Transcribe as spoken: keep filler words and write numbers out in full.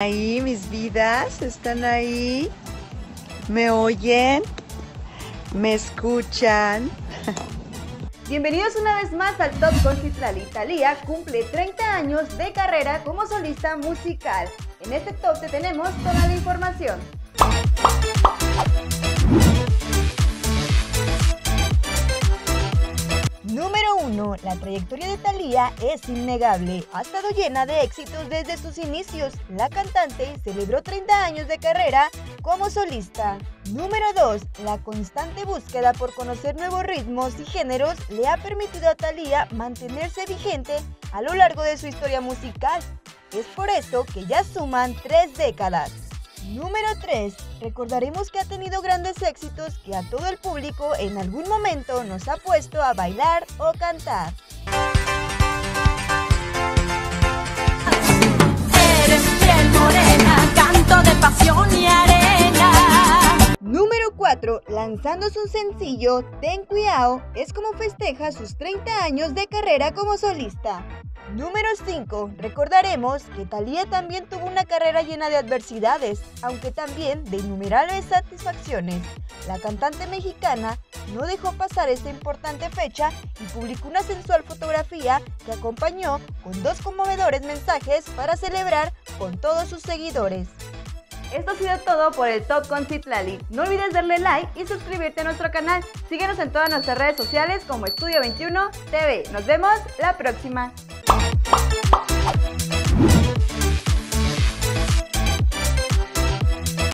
Ahí, mis vidas, ¿están ahí? ¿Me oyen? ¿Me escuchan? Bienvenidos una vez más al Top con Citlali. Thalía cumple treinta años de carrera como solista musical. En este top te tenemos toda la información. Número uno. La trayectoria de Thalía es innegable. Ha estado llena de éxitos desde sus inicios. La cantante celebró treinta años de carrera como solista. Número dos. La constante búsqueda por conocer nuevos ritmos y géneros le ha permitido a Thalía mantenerse vigente a lo largo de su historia musical. Es por eso que ya suman tres décadas. Número tres. Recordaremos que ha tenido grandes éxitos que a todo el público en algún momento nos ha puesto a bailar o cantar. Eres piel morena, canto de pasión y arena. Número cuatro. Lanzando su sencillo Ten Cuidado, es como festeja sus treinta años de carrera como solista. Número cinco. Recordaremos que Thalía también tuvo una carrera llena de adversidades, aunque también de innumerables satisfacciones. La cantante mexicana no dejó pasar esta importante fecha y publicó una sensual fotografía que acompañó con dos conmovedores mensajes para celebrar con todos sus seguidores. Esto ha sido todo por el Top con Citlali. No olvides darle like y suscribirte a nuestro canal. Síguenos en todas nuestras redes sociales como Estudio veintiuno T V. Nos vemos la próxima.